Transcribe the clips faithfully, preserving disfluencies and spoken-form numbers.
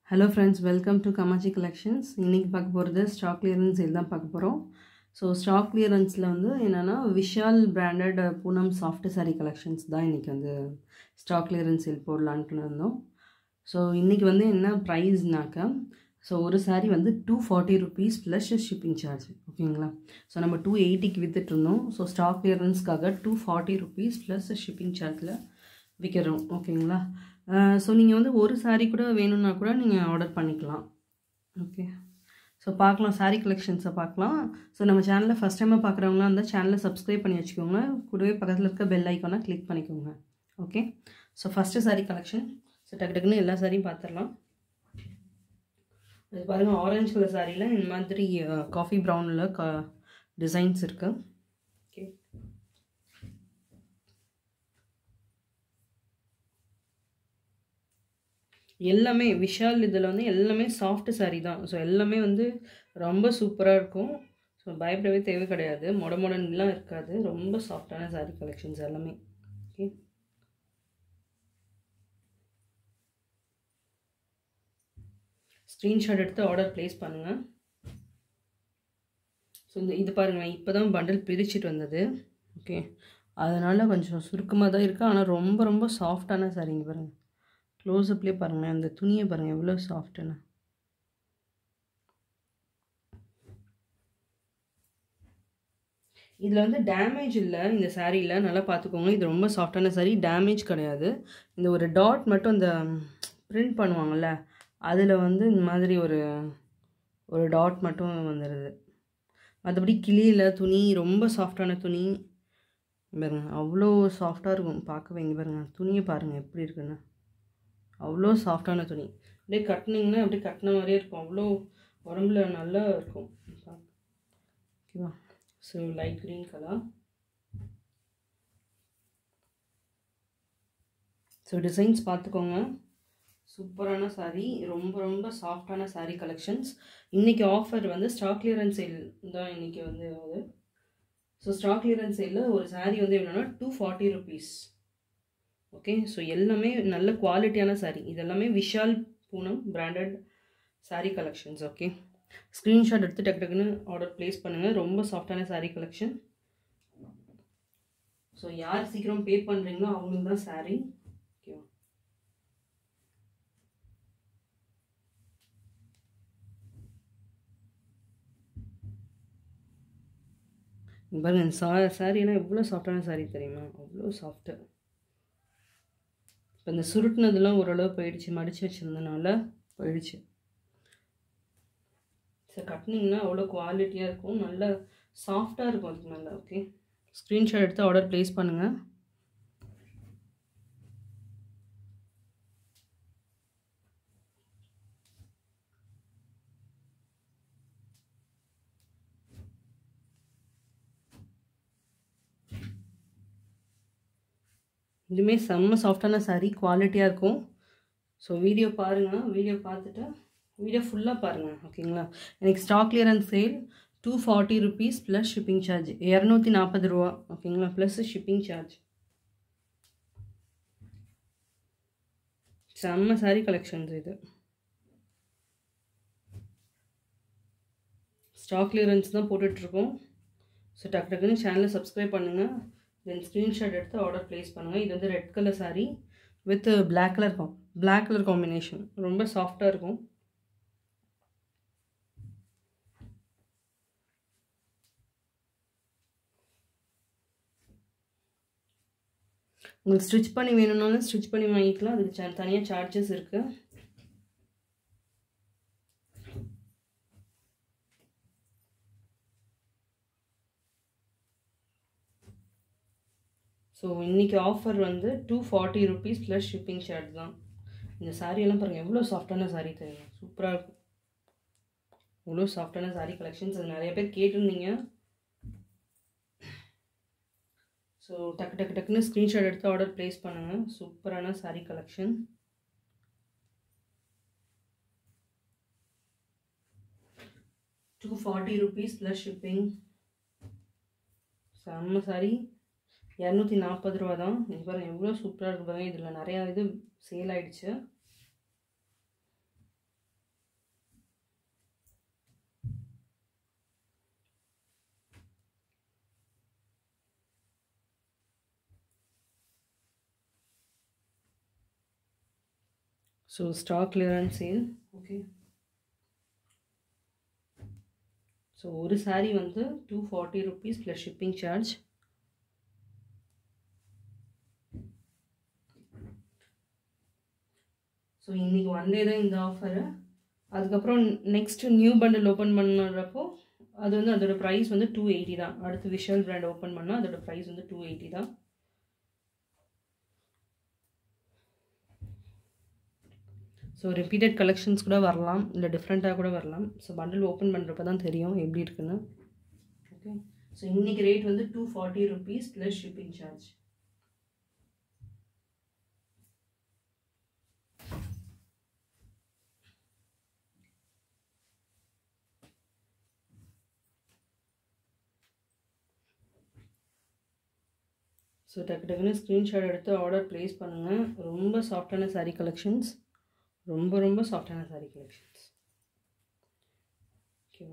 Hello friends, welcome to Kamachi Collections. இன்னைக்கு பார்க்க போகிறது ஸ்டாக் கிளியரன்ஸ் சேல் தான் பார்க்க போகிறோம். ஸோ ஸ்டாக் கிளியரன்ஸில் வந்து என்னென்னா Vishal branded Poonam soft sari collections தான் இன்றைக்கி வந்து ஸ்டாக் கிளியரன்ஸ் சேல் போடலான்ட்டு இருந்தோம். ஸோ இன்றைக்கி வந்து என்ன ப்ரைஸ்னாக்கா, ஸோ ஒரு சாரீ வந்து two forty rupees plus shipping charge, ஓகேங்களா. ஸோ நம்ம டூ எயிட்டிக்கு விற்றுட்டு இருந்தோம். ஸோ ஸ்டாக் கிளியரன்ஸ்க்காக two forty rupees plus shipping சார்ஜில் விற்கிறோம், ஓகேங்களா. ஸோ நீங்கள் வந்து ஒரு சாரீ கூட வேணும்னா கூட நீங்கள் ஆர்டர் பண்ணிக்கலாம். ஓகே, ஸோ பார்க்கலாம், சாரீ கலெக்ஷன்ஸை பார்க்கலாம். ஸோ நம்ம சேனலில் ஃபஸ்ட் டைமாக பார்க்குறவங்களாம் இருந்தால் சேனலை சப்ஸ்கிரைப் பண்ணி வச்சுக்கோங்க. கூடவே பக்கத்தில் இருக்க பெல் ஐக்கானை கிளிக் பண்ணிக்கோங்க. Okay, so first sari collection. So டக்கு டக்குன்னு எல்லா சாரியும் பார்த்துடலாம். இது பாருங்கள், ஆரஞ்சு கலர் சாரியில் இந்த மாதிரி காஃபி ப்ரௌனில் க டிசைன்ஸ் இருக்குது. ஓகே, எல்லாமே விஷால் இதில் வந்து எல்லாமே சாஃப்ட் சாரீ தான். ஸோ எல்லாமே வந்து ரொம்ப சூப்பராக இருக்கும். ஸோ பயப்படவே தேவை கிடையாது, மொட மொடன்லாம் இருக்காது. ரொம்ப சாஃப்டான சாரீ கலெக்ஷன்ஸ் எல்லாமே. ஓகே, ஸ்க்ரீன்ஷாட் எடுத்து ஆர்டர் ப்ளேஸ் பண்ணுங்கள். ஸோ இந்த இது பாருங்கள், இப்போ தான் பண்டில் பிரிச்சுட்டு வந்தது. ஓகே, அதனால் கொஞ்சம் சுருக்கமாக தான் இருக்குது, ஆனால் ரொம்ப ரொம்ப சாஃப்டான சாரீங்க. பாருங்கள், க்ளோஸ்அப்லேயே பாருங்கள், அந்த துணியை பாருங்கள் எவ்வளோ சாஃப்ட்டுன்னு. இதில் வந்து டேமேஜ் இல்லை இந்த சாரியில், நல்லா பார்த்துக்கோங்க. இது ரொம்ப சாஃப்டான சாரீ, டேமேஜ் கிடையாது. இந்த ஒரு டாட் மட்டும் இந்த பிரிண்ட் பண்ணுவாங்கள்ல, அதில் வந்து இந்த மாதிரி ஒரு ஒரு டாட் மட்டும் வந்துடுது. மற்றபடி கிளியில் துணி ரொம்ப சாஃப்டான துணி. பாருங்க, அவ்வளோ சாஃப்டாக இருக்கும் பார்க்கவே. இங்கே பாருங்கள், துணியை பாருங்கள் எப்படி இருக்குன்னு. அவ்வளோ சாஃப்டான துணி. அப்படியே கட்டினீங்கன்னா அப்படியே கட்டின மாதிரியே இருக்கும். அவ்வளோ உடம்புல நல்லா இருக்கும். ஓகேவா. So light green colour. So designs பார்த்துக்கோங்க. சூப்பரான சாரீ, ரொம்ப ரொம்ப சாஃப்டான சாரீ கலெக்ஷன்ஸ். இன்றைக்கி ஆஃபர் வந்து ஸ்டாக் கிளியரன்ஸ் சேல் தான் இன்றைக்கி வந்து ஆகுது. ஸோ ஸ்டாக் கிளியரன்ஸ் சேலில் ஒரு சாரீ வந்து என்னென்னா two forty rupees. Okay, so எல்லாமே நல்ல குவாலிட்டியான சாரீ. இதெல்லாமே Vishal Poonam branded sari collections. Okay, screenshot எடுத்து டக்கு டக்குன்னு ஆர்டர் ப்ளேஸ் பண்ணுங்கள். ரொம்ப சாஃப்டான சாரீ கலெக்ஷன். ஸோ யார் சீக்கிரம் பே பண்ணுறீங்களோ அவங்களுக்கு தான் சாரீ. ஓகேவா. பாருங்க, சா சாரீலாம் எவ்வளோ சாஃப்டான சாரீ தெரியுமா, அவ்வளோ சாஃப்ட்டு. இப்போ இந்த சுருட்டினதுலாம் ஓரளவு போயிடுச்சு, மடித்து வச்சுருந்தனால போயிடுச்சு. ஸோ கட்டினீங்கன்னா அவ்வளோ குவாலிட்டியாக இருக்கும், நல்லா சாஃப்டாக இருக்கும் அதுக்கு மேலே. ஓகே, ஸ்க்ரீன்ஷாட் எடுத்து ஆர்டர் ப்ளேஸ் பண்ணுங்கள். இதுவுமே செம்ம சாஃப்டான சாரீ, குவாலிட்டியாக இருக்கும். ஸோ வீடியோ பாருங்கள், வீடியோ பார்த்துட்டு வீடியோ ஃபுல்லாக பாருங்கள், ஓகேங்களா. எனக்கு stock clearance sale two forty rupees plus shipping charge, இரநூத்தி நாற்பது ரூபா, ஓகேங்களா, ப்ளஸ் ஷிப்பிங் சார்ஜ். செம்ம சாரீ கலெக்ஷன்ஸ் இது. ஸ்டாக் கிளியரன்ஸ் தான் போட்டுட்ருக்கோம். ஸோ டக்கு டக்குன்னு சேனலை சப்ஸ்கிரைப் பண்ணுங்கள். தென் ஸ்க்ரீன்ஷாட் எடுத்து ஆர்டர் ப்ளேஸ் பண்ணுங்கள். இது வந்து red colour sari with black colour com black colour combination, ரொம்ப சாஃப்டாக இருக்கும். உங்களுக்கு ஸ்டிச் பண்ணி வேணும்னாலும் ஸ்டிச் பண்ணி வாங்கிக்கலாம், அதுக்கு தனியாக சார்ஜஸ் இருக்குது. ஸோ இன்றைக்கி ஆஃபர் வந்து two forty rupees plus shipping charge தான். இந்த சாரியெல்லாம் பாருங்கள் எவ்வளோ சாஃப்டான சாரீ தெரியும், சூப்பராக இருக்கும். இவ்வளோ சாஃப்டான சாரீ கலெக்ஷன்ஸ் அது நிறைய பேர் கேட்டிருந்தீங்க. ஸோ டக்கு டக்கு டக்குன்னு ஸ்க்ரீன்ஷாட் எடுத்து ஆர்டர் ப்ளேஸ் பண்ணுங்கள். சூப்பரான sari collection. Two forty rupees plus shipping. செம்ம சாரீ, இரநூத்தி நாற்பது ரூபா தான். இது பாருங்கள் எவ்வளோ சூப்பராக இருக்கு பாருங்கள். இதில் நிறையா இது சேல் ஆகிடுச்சு. So stock clearance sale. Okay, so ஒரு saree வந்து two forty rupees plus shipping charge. So இன்றைக்கி ஒன் டே தான் இந்த ஆஃபரு. அதுக்கப்புறம் நெக்ஸ்ட் நியூ பண்டில் ஓப்பன் பண்ணுறப்போ அது வந்து அதோட ப்ரைஸ் வந்து டூ எயிட்டி தான். அடுத்து விஷால் பிராண்ட் ஓப்பன் பண்ணால் அதோட ப்ரைஸ் வந்து டூ எயிட்டி தான். ஸோ ரிப்பீட்டட் கலெக்ஷன்ஸ் கூட வரலாம், இல்லை டிஃப்ரெண்ட்டாக கூட வரலாம். ஸோ பண்டில் ஓப்பன் பண்ணுறப்ப தான் தெரியும் எப்படி இருக்குன்னு. ஓகே, ஸோ இன்றைக்கி ரேட் வந்து two forty rupees plus shipping charge. So டக்கு டக்குன்னு ஸ்க்ரீன்ஷாட் எடுத்து ஆர்டர் ப்ளேஸ் பண்ணுங்கள். ரொம்ப சாஃப்டான சாரீ கலெக்ஷன்ஸ், ரொம்ப ரொம்ப சாஃப்டான சாரீ கலெக்ஷன்ஸ். ஓகேவா?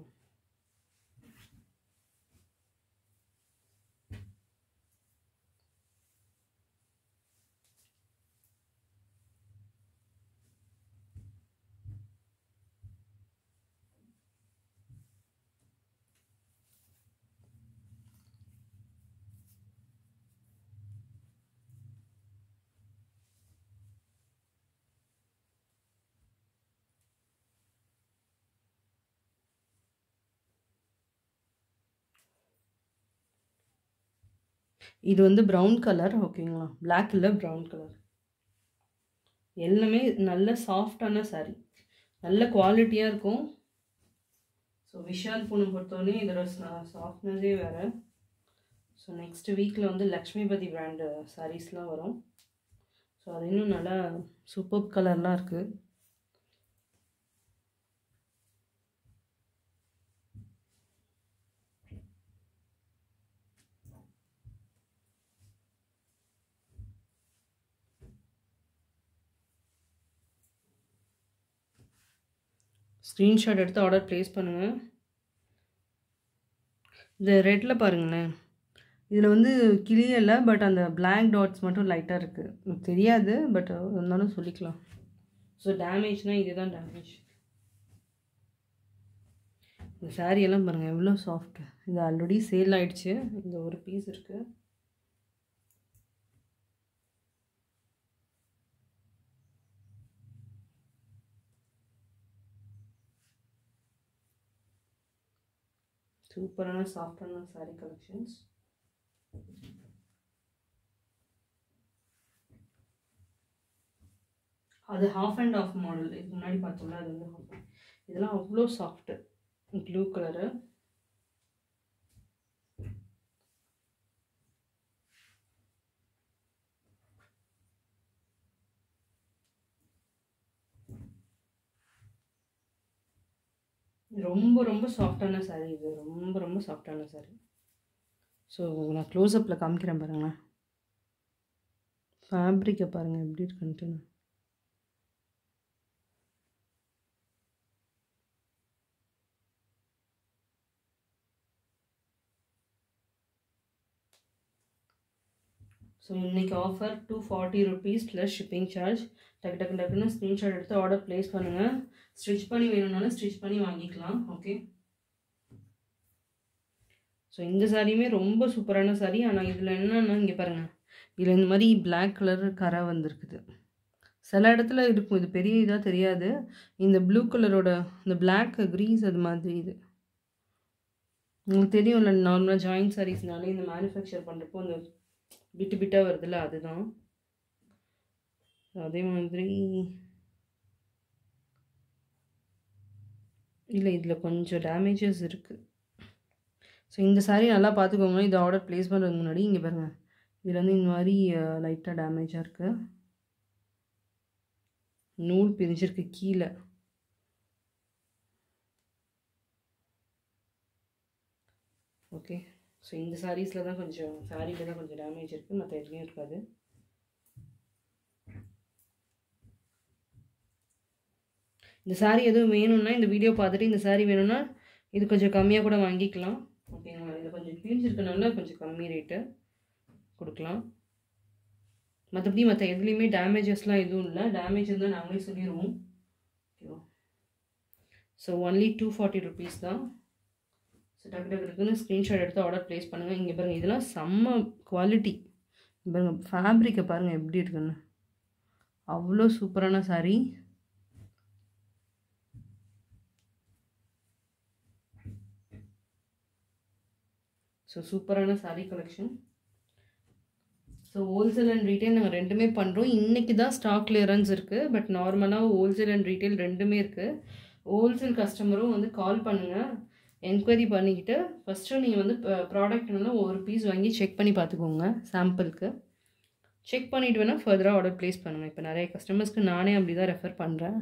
இது வந்து ப்ரௌன் கலர். ஓகேங்களா, பிளாக் இல்லை, ப்ரௌன் கலர். எல்லாமே நல்ல சாஃப்டான சாரீ, நல்ல குவாலிட்டியாக இருக்கும். ஸோ விஷால் பூனம் பொறுத்தவரையே இதோட சாஃப்ட்னஸே வேறு. ஸோ நெக்ஸ்ட் வீக்கில் வந்து லக்ஷ்மிபதி பிராண்டு சாரீஸ்லாம் வரும். ஸோ அது இன்னும் நல்லா சூப்பர் கலர்லாம் இருக்குது. ஸ்க்ரீன்ஷாட் எடுத்து ஆர்டர் ப்ளேஸ் பண்ணுங்கள். இந்த ரெட்டில் பாருங்களேன், இதில் வந்து கிளியலை, பட் அந்த பிளாக் டாட்ஸ் மட்டும் லைட்டாக இருக்குது. தெரியாது, பட் இருந்தாலும் சொல்லிக்கலாம். ஸோ டேமேஜ்னால் இதுதான் டேமேஜ். இந்த சாரீ எல்லாம் பாருங்கள் எவ்வளோ சாஃப்ட். இது ஆல்ரெடி சேல் ஆகிடுச்சு. இந்த ஒரு பீஸ் இருக்குது. சூப்பரான சாஃப்டான சாரீ கலெக்ஷன்ஸ். அது ஹாஃப் அண்ட் ஆஃப் மாடல். இதுக்கு முன்னாடி பார்த்தோம்ல, அது வந்து ஹாஃப். இதெல்லாம் அவ்வளோ சாஃப்ட்டு. Blue colour. ரொம்ப ரொம்ப சாஃப்டான சாரீ இது. ரொம்ப ரொம்ப சாஃப்டான சாரீ. ஸோ நான் க்ளோஸ்அப்பில் காமிக்கிறேன் பாருங்களேன். ஃபேப்ரிக்கை பாருங்கள் எப்படி இருக்குன்ட்டு. ஸோ இன்றைக்கி offer two forty rupees plus shipping charge. டக்கு டக்கு டக்குன்னு ஸ்க்ரீன்ஷாட் எடுத்து ஆர்டர் ப்ளேஸ் பண்ணுங்கள். ஸ்டிச் பண்ணி வேணும்னாலும் ஸ்டிச் பண்ணி வாங்கிக்கலாம். ஓகே, ஸோ இந்த சாரியுமே ரொம்ப சூப்பரான சாரீ. ஆனால் இதில் என்னென்னா இங்கே பாருங்கள், இதில் இந்த மாதிரி பிளாக் கலர் கரை வந்திருக்குது. சில இடத்துல இருக்கும், இது பெரிய இதாக தெரியாது. இந்த ப்ளூ கலரோட இந்த பிளாக் க்ரீஸ் அது மாதிரி இது உங்களுக்கு தெரியும்ல. நார்மலாக ஜாயிண்ட் சாரீஸ்னாலே இந்த மேனுஃபேக்சர் பண்ணுறப்போ அந்த பிட்டு பிட்டாக வருதுல்ல, அதுதான். அதே மாதிரி இல்லை, இதில் கொஞ்சம் டேமேஜஸ் இருக்குது. ஸோ இந்த சாரீ நல்லா பார்த்துக்கோங்க. இதை ஆர்டர் ப்ளேஸ் பண்ணுறதுக்கு முன்னாடி இங்கே பாருங்கள், இதில் வந்து இந்த மாதிரி லைட்டாக டேமேஜாக இருக்குது. நூல் பிரிஞ்சிருக்கு கீழே. ஓகே, ஸோ இந்த சாரீஸில் தான் கொஞ்சம் சாரீயில் தான் கொஞ்சம் டேமேஜ் இருக்குது, மற்ற எதுலேயும் இருக்காது. இந்த சாரீ எதுவும் வேணும்னா இந்த வீடியோ பார்த்துட்டு இந்த சாரீ வேணும்னா இது கொஞ்சம் கம்மியாக கூட வாங்கிக்கலாம். ஓகேங்களா, இது கொஞ்சம் கிழிஞ்சிருக்கனால கொஞ்சம் கம்மி ரேட்டு கொடுக்கலாம். மற்றபடி மற்ற எதுலேயுமே டேமேஜஸ்லாம் எதுவும் இல்லை. டேமேஜ் இருந்தால் நாங்களே சொல்லிடுவோம். ஓகேவா? So only two forty rupees தான். ஸோ டக்கு டக்கு டக்குன்னு ஸ்க்ரீன்ஷாட் எடுத்து ஆர்டர் ப்ளேஸ் பண்ணுங்கள். இங்கே பாருங்கள், இதெல்லாம் செம்ம குவாலிட்டி. பாருங்கள் ஃபேப்ரிக்கை பாருங்கள் எப்படி இருக்குன்னு, அவ்வளோ சூப்பரான சாரீ. ஸோ சூப்பரான sari collection. So wholesale and retail நாங்கள் ரெண்டுமே பண்ணுறோம். இன்றைக்கி தான் ஸ்டாக் கிளியரன்ஸ் இருக்குது. பட் நார்மலாக ஹோல்சேல் அண்ட் ரீட்டைல் ரெண்டுமே இருக்குது. ஹோல்சேல் கஸ்டமரும் வந்து கால் பண்ணுங்கள், என்கொயரி பண்ணிக்கிட்டு ஃபஸ்ட்டு நீங்கள் வந்து ப்ராடக்ட்னால ஒரு பீஸ் வாங்கி செக் பண்ணி பார்த்துக்கோங்க சாம்பிளுக்கு. செக் பண்ணிவிட்டு வேணால் ஃபர்தராக ஆர்டர் ப்ளேஸ் பண்ணுங்கள். இப்போ நிறைய கஸ்டமர்ஸ்க்கு நானே அப்படி தான் ரெஃபர் பண்ணுறேன்.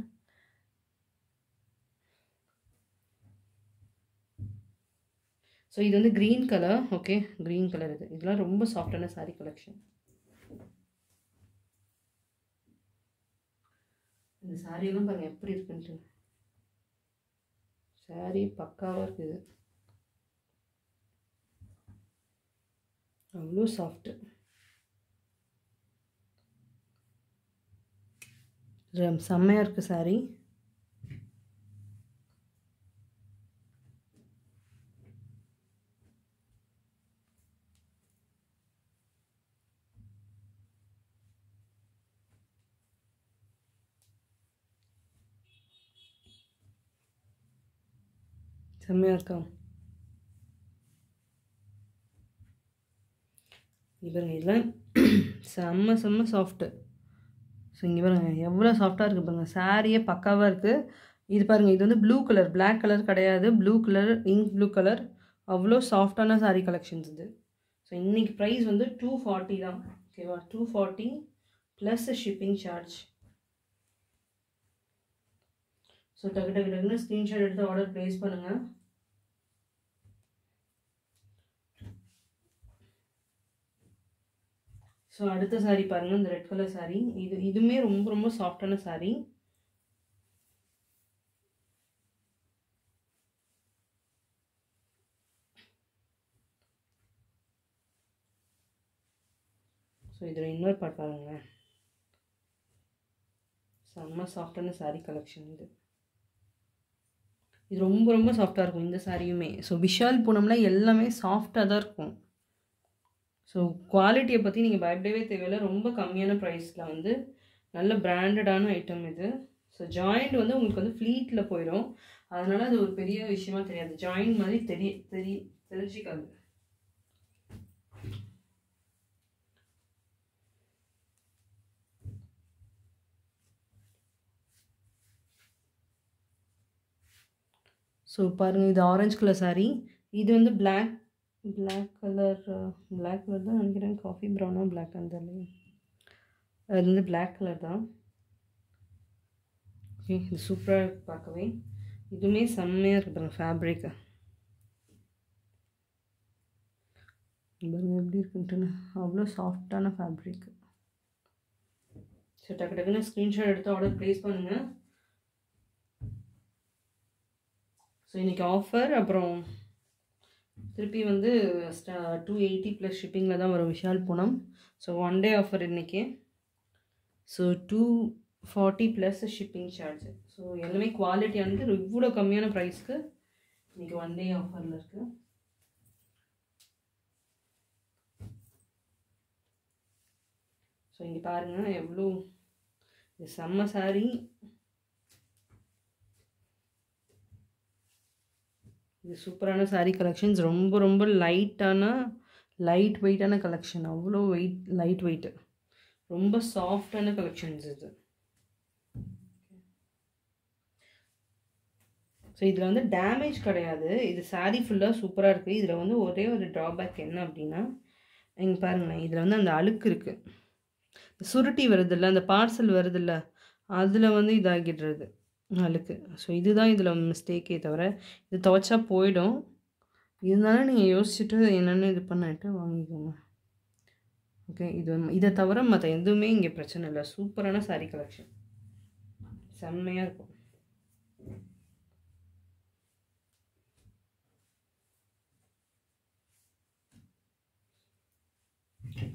ஸோ இது வந்து green colour. Okay, green colour. இது இதெல்லாம் ரொம்ப சாஃப்டான சாரீ கலெக்ஷன். இந்த சாரியெல்லாம் பாருங்கள் எப்படி இருக்குன்ட்டு. சாரீ பக்காவாக இருக்குது, அவ்வளோ சாஃப்ட்டு. செம்மையாக இருக்குது சாரீ. செம்மையாக இருக்கா? இவருங்க இதெல்லாம் செம்ம செம்ம சாஃப்ட்டு. ஸோ இங்கே பாருங்கள் எவ்வளோ சாஃப்டாக இருக்குது பாருங்கள். சாரியே பக்காவாக இருக்குது. இது பாருங்கள், இது வந்து ப்ளூ கலர், பிளாக் கலர் கிடையாது, blue colour, ink blue colour. அவ்வளோ சாஃப்டான சாரீ கலெக்ஷன்ஸ் இது. ஸோ இன்றைக்கி ப்ரைஸ் வந்து டூ ஃபார்ட்டி தான். ஓகேவா? Two forty plus shipping charge. So டக்கு டக்கு டக்குன்னு ஸ்க்ரீன்ஷாட் எடுத்து ஆர்டர் ப்ளேஸ் பண்ணுங்கள். ஸோ அடுத்த சாரீ பாருங்கள், இந்த ரெட் கலர் சாரீ. இது இதுவுமே ரொம்ப ரொம்ப சாஃப்டான சாரீ. ஸோ இதில் இன்னொரு பார்ட் பாருங்களேன், செம்ம சாஃப்டான சாரீ கலெக்ஷன் இது. இது ரொம்ப ரொம்ப சாஃப்டாக இருக்கும் இந்த சாரியுமே. ஸோ விஷால் பூனம்ல எல்லாமே சாஃப்டாக தான் இருக்கும். ஸோ குவாலிட்டியை பற்றி நீங்கள் பயப்படவே தேவையில்லை. ரொம்ப கம்மியான ப்ரைஸில் வந்து நல்ல பிராண்டடான ஐட்டம் இது. ஸோ ஜாயிண்ட் வந்து உங்களுக்கு வந்து ஃப்ளீட்டில் போயிடும், அதனால் அது ஒரு பெரிய விஷயமா தெரியாது. ஜாயிண்ட் மாதிரி தெரிய தெரிய தெரிஞ்சிக்காது. ஸோ பாருங்கள், இது ஆரஞ்சு கலர் சாரீ. இது வந்து black black colour black colour தான் நினைக்கிறேன். காஃபி ப்ரௌனாக பிளாக் அந்த அது வந்து பிளாக் கலர் தான். ஓகே, இது சூப்பராக பார்க்கவே. இதுவுமே செம்மையாக இருக்குது பாருங்கள் ஃபேப்ரிக்கு. பாருங்கள் எப்படி இருக்குன்ட்டுன்னு, அவ்வளோ சாஃப்டான ஃபேப்ரிக்கு. ஸோ டக்கு டக்குன்னு ஸ்க்ரீன்ஷாட் எடுத்து ஆர்டர் ப்ளேஸ் பண்ணுங்கள். ஸோ இன்றைக்கி ஆஃபர், அப்புறம் திருப்பி வந்து டூ எயிட்டி ப்ளஸ் ஷிப்பிங்கில் தான் வரும் Vishal Poonam. So one day offer இன்றைக்கி. So two forty plus shipping charge. So எல்லாமே குவாலிட்டியானது. இவ்வளோ கம்மியான ப்ரைஸ்க்கு இன்றைக்கி ஒன் டே ஆஃபரில் இருக்குது. ஸோ இங்கே பாருங்கள் எவ்வளோ இது செம்ம சாரீ. இது சூப்பரான சாரீ கலெக்ஷன்ஸ். ரொம்ப ரொம்ப லைட்டான லைட் வெயிட்டான கலெக்ஷன். அவ்வளோ வெயிட் லைட் வெயிட்டு, ரொம்ப சாஃப்டான கலெக்ஷன்ஸ் இது. ஸோ இதில் வந்து டேமேஜ் கிடையாது. இது சாரீ ஃபுல்லாக சூப்பராக இருக்குது. இதில் வந்து ஒரே ஒரு ட்ராபேக் என்ன அப்படின்னா, இங்கே பாருங்களேன், இதில் வந்து அந்த அழுக்கு இருக்குது, சுருட்டி வருதில்ல, அந்த பார்சல் வருதில்ல, அதில் வந்து இதாகிடுறது அழுக்கு. ஸோ இதுதான் இதில் மிஸ்டேக்கே தவிர இது துவைச்சா போயிடும். இருந்தாலும் நீங்கள் யோசிச்சுட்டு என்னென்னு இது பண்ணிட்டு வாங்கிக்கோங்க. ஓகே, இது இதை தவிர மற்ற எதுவுமே இங்கே பிரச்சனை இல்லை. சூப்பரான சாரீ கலெக்ஷன், செம்மையாக இருக்கும்.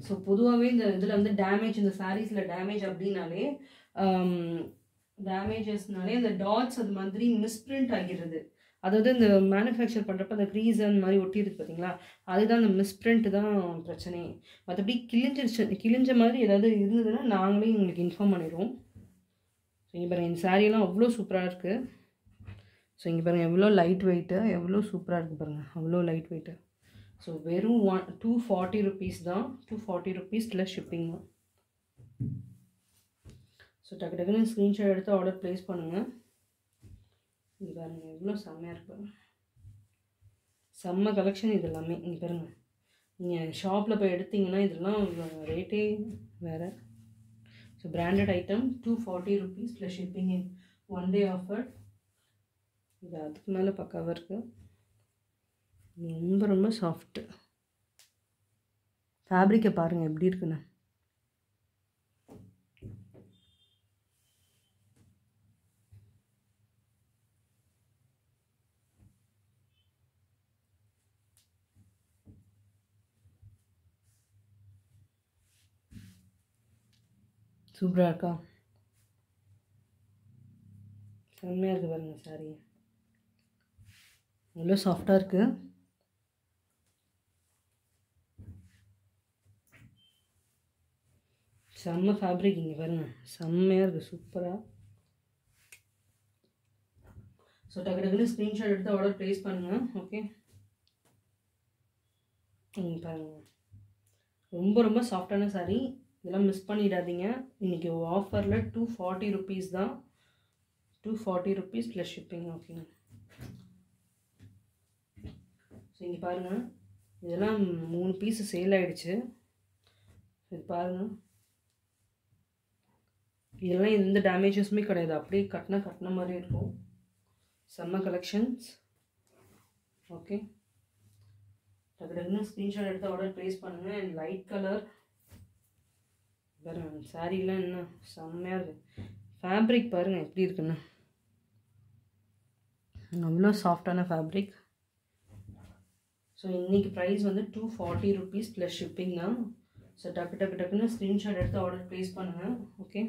ஸோ பொதுவாகவே இந்த இதில் வந்து டேமேஜ், இந்த சாரீஸில் டேமேஜ் அப்படின்னாலே டேமேஜஸ்னாலே அந்த டாட்ஸ் அது மாதிரி மிஸ்பிரிண்ட் ஆகிடுறது. அதாவது இந்த மேனுஃபேக்சர் பண்ணுறப்ப அந்த க்ரீஸ் அந்த மாதிரி ஒட்டிடுது பார்த்தீங்களா, அதுதான் அந்த மிஸ்பிரிண்ட் தான் பிரச்சனை. மற்றபடி கிழிஞ்சிருச்சு, கிழிஞ்ச மாதிரி ஏதாவது இருந்ததுன்னா நாங்களே உங்களுக்கு இன்ஃபார்ம் பண்ணிடுவோம். ஸோ இங்கே பாருங்கள், இந்த சாரியெல்லாம் அவ்வளோ சூப்பராக இருக்குது. ஸோ இங்கே பாருங்கள் எவ்வளோ லைட் வெயிட்டு, எவ்வளோ சூப்பராக இருக்குது பாருங்கள், அவ்வளோ லைட் வெயிட்டு. ஸோ வெறும் ஒன் டூ ஃபார்ட்டி ருபீஸ் தான், two forty rupees plus shipping தான். ஸோ டக்கு டக்குன்னு ஸ்க்ரீன்ஷாட் எடுத்து ஆர்டர் ப்ளேஸ் பண்ணுங்கள். இங்கே பாருங்கள் எவ்வளோ செம்மையாக இருக்குது, செம்ம கலெக்ஷன் இது எல்லாமே. இங்கே பாருங்கள், நீங்கள் ஷாப்பில் போய் எடுத்திங்கன்னா இதெல்லாம் ரேட்டே வேறு. So branded item two forty rupees plus shipping in one day offer. இது அதுக்கு மேலே பக்காவாக இருக்குது, ரொம்ப ரொம்ப சாஃப்ட்டு. ஃபேப்ரிக்கை பாருங்கள் எப்படி இருக்குன்னு. சூப்பராக இருக்கா, செம்மையாக இருக்குது பாருங்கள் சாரி, எவ்வளோ சாஃப்டாக இருக்குது. செம்ம ஃபேப்ரிக், இங்கே பாருங்கள் செம்மையாக இருக்குது, சூப்பராக. ஸோ டக்கு டக்குன்னு ஸ்க்ரீன்ஷாட் எடுத்து ஆர்டர் ப்ளேஸ் பண்ணுங்கள். ஓகே, ம் பாருங்கள் ரொம்ப ரொம்ப சாஃப்டான சாரீ, இதெல்லாம் மிஸ் பண்ணிடாதீங்க. இன்றைக்கி ஆஃபரில் டூ ஃபார்ட்டி ருபீஸ் தான், two forty rupees plus shipping. ஓகேங்க, ஸோ இங்கே பாருங்கள் இதெல்லாம் மூணு பீஸு சேல் ஆகிடுச்சு. இது பாருங்கள், இதெல்லாம் எந்த டேமேஜஸுமே கிடையாது, அப்படியே கட்டினா கட்டின மாதிரி இருக்கும். செம்ம கலெக்ஷன்ஸ். ஓகே, டக்கு டக்குன்னு ஸ்க்ரீன்ஷாட் எடுத்து ஆர்டர் ப்ளேஸ் பண்ணுங்கள். அண்ட் லைட் கலர் பாருங்கள், சாரீலாம் என்ன செம்மையாக இருக்குது. ஃபேப்ரிக் பாருங்கள் எப்படி இருக்குன்னு, அவ்வளோ சாஃப்டான ஃபேப்ரிக். ஸோ இன்றைக்கி ப்ரைஸ் வந்து two forty rupees plus shipping தான். ஸோ டக்கு டக்கு டக்குன்னு ஸ்க்ரீன்ஷாட் எடுத்து ஆர்டர் ப்ளேஸ் பண்ணுங்கள். ஓகே,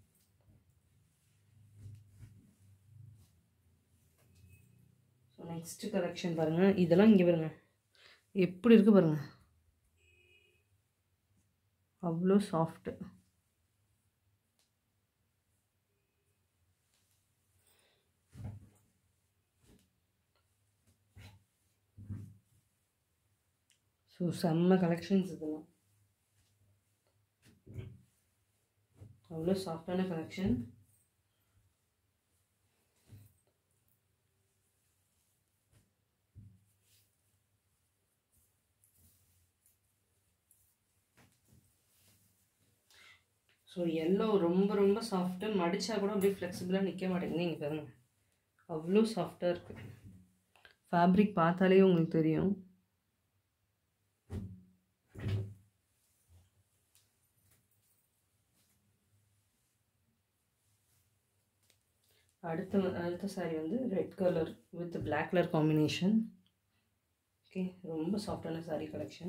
ஸோ நெக்ஸ்ட் கலெக்ஷன் பாருங்கள், இதெல்லாம் இங்கே பாருங்கள் எப்படி இருக்குது பாருங்கள், அவ்வளோ சாஃப்ட்டு. ஸோ செம்ம கலெக்ஷன்ஸ் இதெல்லாம், அவ்வளோ சாஃப்டான கலெக்ஷன். ஸோ எல்லோ ரொம்ப ரொம்ப சாஃப்ட்டு, மடித்தா கூட அப்படியே ஃப்ளெக்சிபிளாக நிற்க மாட்டேங்குது. இங்கே பாருங்கள் அவ்வளோ சாஃப்டாக இருக்குது, ஃபேப்ரிக் பார்த்தாலே உங்களுக்கு தெரியும். அடுத்த அடுத்த சாரீ வந்து red colour with black colour combination. Okay, ரொம்ப சாஃப்டான சாரீ கலெக்ஷன்.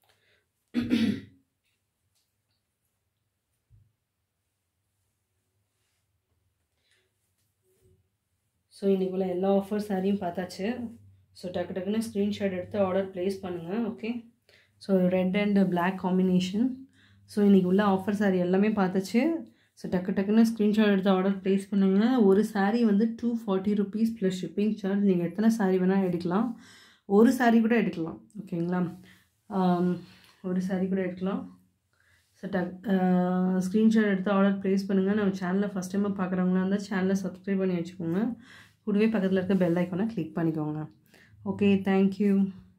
ஸோ இன்றைக்குள்ள எல்லா ஆஃபர் சாரியும் பார்த்தாச்சு. ஸோ டக்கு டக்குன்னு ஸ்க்ரீன்ஷாட் எடுத்து ஆர்டர் ப்ளேஸ் பண்ணுங்கள். Okay, so red and black combination. So இன்றைக்கி உள்ள ஆஃபர் சாரீ எல்லாமே பார்த்தாச்சு. ஸோ டக்கு டக்குன்னு ஸ்க்ரீன்ஷாட் எடுத்து ஆர்டர் ப்ளேஸ் பண்ணுங்கள். ஒரு சாரீ வந்து two forty rupees plus shipping charge. நீங்கள் எத்தனை சாரீ வேணால் எடுக்கலாம், ஒரு சாரீ கூட எடுக்கலாம். ஓகேங்களா, ஒரு சாரீ கூட எடுக்கலாம். ஸோ டக் ஸ்க்ரீன்ஷாட் எடுத்து ஆர்டர் ப்ளேஸ் பண்ணுங்கள். நம்ம சேனலில் ஃபஸ்ட் டைமாக பார்க்குறவங்களா இருந்தால் சேனலை சப்ஸ்கிரைப் பண்ணி வச்சுக்கோங்க. கூடவே பக்கத்தில் இருக்க பெல் ஐக்கானை கிளிக் பண்ணிக்கோங்க. Okay, thank you.